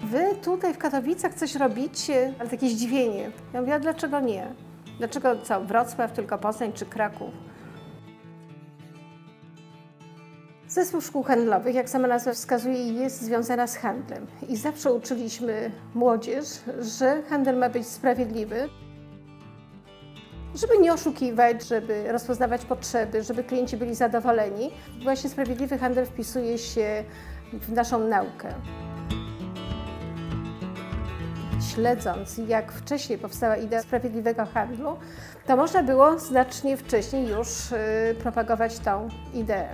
wy tutaj w Katowicach coś robicie, ale takie zdziwienie. Ja mówię, a dlaczego nie? Dlaczego co, Wrocław, tylko Poznań czy Kraków? Zespół szkół handlowych, jak sama nazwa wskazuje, jest związana z handlem. I zawsze uczyliśmy młodzież, że handel ma być sprawiedliwy, żeby nie oszukiwać, żeby rozpoznawać potrzeby, żeby klienci byli zadowoleni. Właśnie sprawiedliwy handel wpisuje się w naszą naukę. Śledząc, jak wcześniej powstała idea sprawiedliwego handlu, to można było znacznie wcześniej już propagować tą ideę.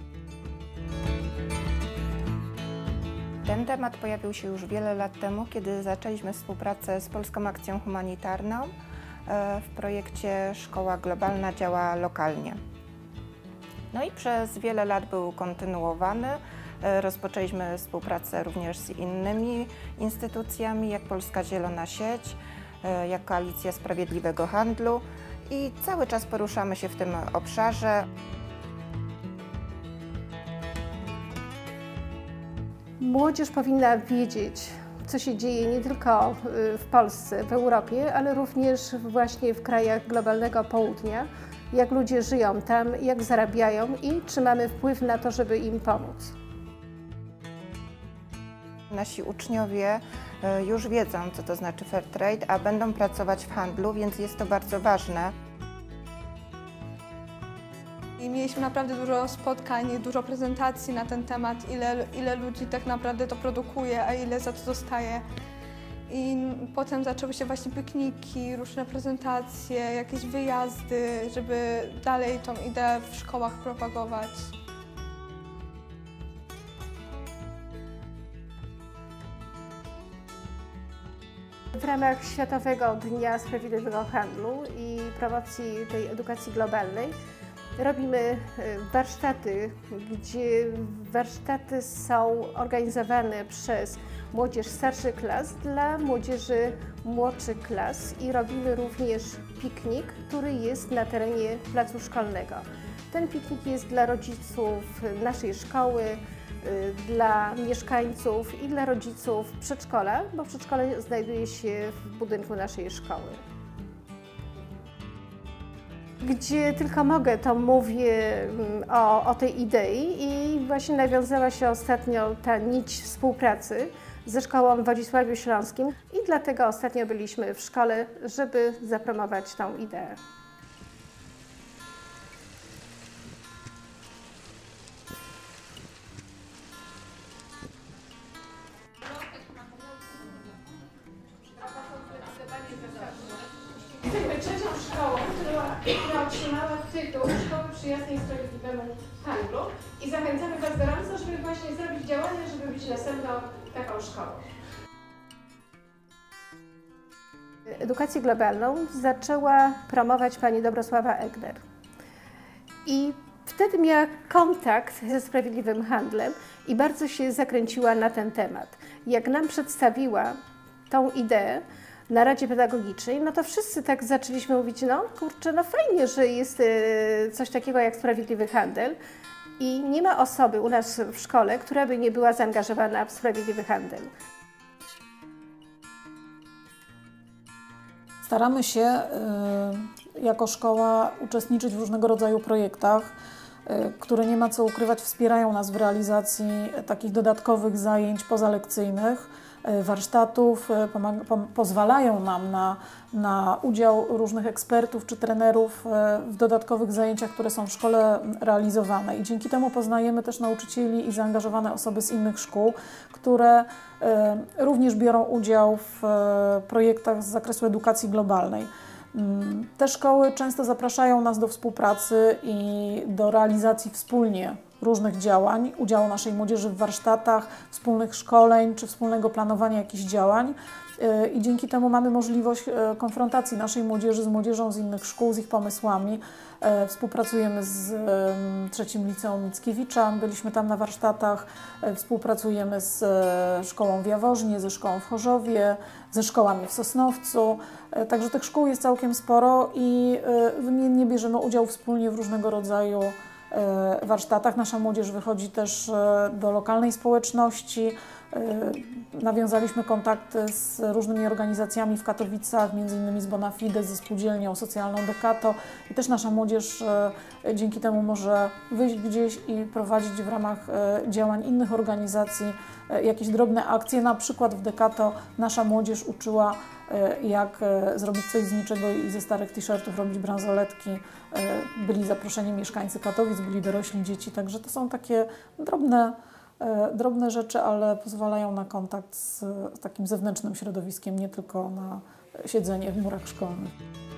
Ten temat pojawił się już wiele lat temu, kiedy zaczęliśmy współpracę z Polską Akcją Humanitarną w projekcie Szkoła Globalna działa lokalnie. No i przez wiele lat był kontynuowany. Rozpoczęliśmy współpracę również z innymi instytucjami, jak Polska Zielona Sieć, jak Koalicja Sprawiedliwego Handlu i cały czas poruszamy się w tym obszarze. Młodzież powinna wiedzieć, co się dzieje nie tylko w Polsce, w Europie, ale również właśnie w krajach globalnego południa, jak ludzie żyją tam, jak zarabiają i czy mamy wpływ na to, żeby im pomóc. Nasi uczniowie już wiedzą, co to znaczy fair trade, a będą pracować w handlu, więc jest to bardzo ważne. I mieliśmy naprawdę dużo spotkań, dużo prezentacji na ten temat, ile ludzi tak naprawdę to produkuje, a ile za to dostaje. I potem zaczęły się właśnie pikniki, różne prezentacje, jakieś wyjazdy, żeby dalej tą ideę w szkołach propagować. W ramach Światowego Dnia Sprawiedliwego Handlu i promocji tej edukacji globalnej robimy warsztaty, gdzie warsztaty są organizowane przez młodzież starszych klas dla młodzieży młodszych klas i robimy również piknik, który jest na terenie placu szkolnego. Ten piknik jest dla rodziców naszej szkoły, dla mieszkańców i dla rodziców przedszkola, bo przedszkole znajduje się w budynku naszej szkoły. Gdzie tylko mogę, to mówię o tej idei i właśnie nawiązała się ostatnio ta nić współpracy ze szkołą w Wodzisławiu Śląskim i dlatego ostatnio byliśmy w szkole, żeby zapromować tą ideę. Jesteśmy trzecią szkołą, która otrzymała tytuł Szkoły Przyjaznej Sprawiedliwemu Handlu i zachęcamy Was gorąco, żeby właśnie zrobić działania, żeby być następną taką szkołą. Edukację globalną zaczęła promować pani Dobrosława Egner. I wtedy miała kontakt ze sprawiedliwym handlem i bardzo się zakręciła na ten temat. Jak nam przedstawiła tą ideę na Radzie Pedagogicznej, no to wszyscy tak zaczęliśmy mówić, no kurczę, no fajnie, że jest coś takiego jak sprawiedliwy handel i nie ma osoby u nas w szkole, która by nie była zaangażowana w sprawiedliwy handel. Staramy się jako szkoła uczestniczyć w różnego rodzaju projektach, które nie ma co ukrywać, wspierają nas w realizacji takich dodatkowych zajęć pozalekcyjnych, warsztatów, pozwalają nam na udział różnych ekspertów czy trenerów w dodatkowych zajęciach, które są w szkole realizowane. I dzięki temu poznajemy też nauczycieli i zaangażowane osoby z innych szkół, które również biorą udział w projektach z zakresu edukacji globalnej. Te szkoły często zapraszają nas do współpracy i do realizacji wspólnie różnych działań, udziału naszej młodzieży w warsztatach, wspólnych szkoleń czy wspólnego planowania jakichś działań. I dzięki temu mamy możliwość konfrontacji naszej młodzieży z młodzieżą z innych szkół, z ich pomysłami. Współpracujemy z III Liceum Mickiewicza, byliśmy tam na warsztatach, współpracujemy z szkołą w Jaworznie, ze szkołą w Chorzowie, ze szkołami w Sosnowcu. Także tych szkół jest całkiem sporo i wymiennie bierzemy udział wspólnie w różnego rodzaju warsztatach. Nasza młodzież wychodzi też do lokalnej społeczności, Nawiązaliśmy kontakty z różnymi organizacjami w Katowicach, m.in. z Bonafide, ze spółdzielnią socjalną Dekato i też nasza młodzież dzięki temu może wyjść gdzieś i prowadzić w ramach działań innych organizacji jakieś drobne akcje. Na przykład w Dekato nasza młodzież uczyła, jak zrobić coś z niczego i ze starych t-shirtów robić bransoletki. Byli zaproszeni mieszkańcy Katowic, byli dorośli dzieci, także to są takie drobne rzeczy, ale pozwalają na kontakt z takim zewnętrznym środowiskiem, nie tylko na siedzenie w murach szkolnych.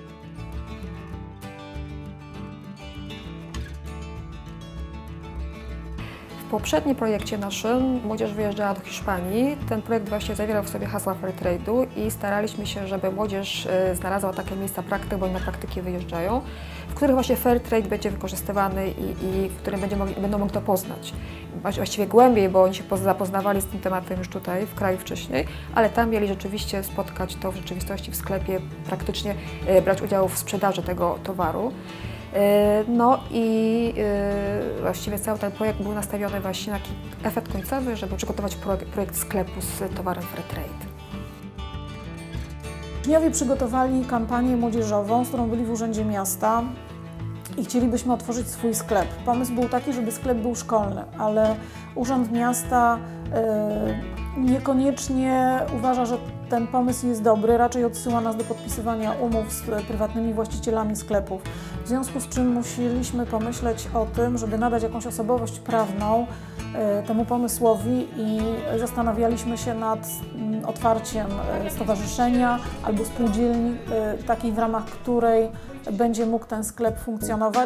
W poprzednim projekcie naszym młodzież wyjeżdżała do Hiszpanii. Ten projekt właśnie zawierał w sobie hasła Fairtrade'u i staraliśmy się, żeby młodzież znalazła takie miejsca praktyk, bo oni na praktyki wyjeżdżają, w których właśnie Fairtrade będzie wykorzystywany i w którym będą mogli to poznać. Właściwie głębiej, bo oni się zapoznawali z tym tematem już tutaj w kraju wcześniej, ale tam mieli rzeczywiście spotkać to w rzeczywistości w sklepie, praktycznie brać udział w sprzedaży tego towaru. No i właściwie cały ten projekt był nastawiony właśnie na taki efekt końcowy, żeby przygotować projekt sklepu z towarem Fairtrade. Uczniowie przygotowali kampanię młodzieżową, z którą byli w Urzędzie Miasta i chcielibyśmy otworzyć swój sklep. Pomysł był taki, żeby sklep był szkolny, ale Urząd Miasta niekoniecznie uważa, że ten pomysł jest dobry, raczej odsyła nas do podpisywania umów z prywatnymi właścicielami sklepów. W związku z czym musieliśmy pomyśleć o tym, żeby nadać jakąś osobowość prawną temu pomysłowi i zastanawialiśmy się nad otwarciem stowarzyszenia albo spółdzielni, takiej w ramach której będzie mógł ten sklep funkcjonować.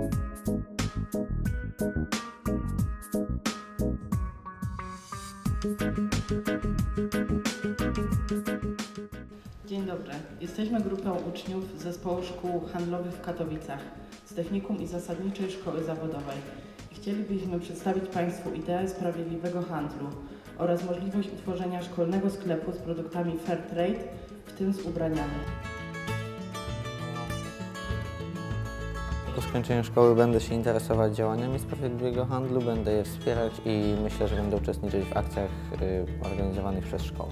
Dzień dobry. Jesteśmy grupą uczniów z Zespołu Szkół Handlowych w Katowicach z Technikum i Zasadniczej Szkoły Zawodowej. Chcielibyśmy przedstawić Państwu ideę sprawiedliwego handlu oraz możliwość utworzenia szkolnego sklepu z produktami Fairtrade, w tym z ubraniami. Po skończeniu szkoły będę się interesować działaniami sprawiedliwego handlu, będę je wspierać i myślę, że będę uczestniczyć w akcjach organizowanych przez szkołę.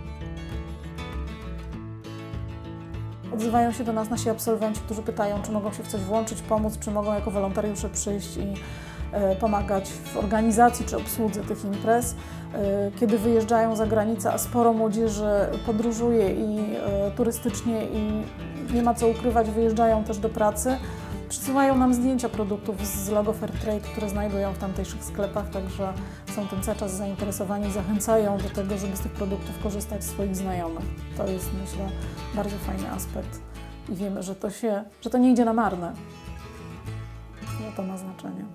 Odzywają się do nas nasi absolwenci, którzy pytają, czy mogą się w coś włączyć, pomóc, czy mogą jako wolontariusze przyjść i pomagać w organizacji czy obsłudze tych imprez. Kiedy wyjeżdżają za granicę, a sporo młodzieży podróżuje i turystycznie i nie ma co ukrywać, wyjeżdżają też do pracy, przysyłają nam zdjęcia produktów z logo Fairtrade, które znajdują w tamtejszych sklepach, także są tym cały czas zainteresowani, zachęcają do tego, żeby z tych produktów korzystać swoich znajomych. To jest, myślę, bardzo fajny aspekt i wiemy, że to nie idzie na marne, że to ma znaczenie.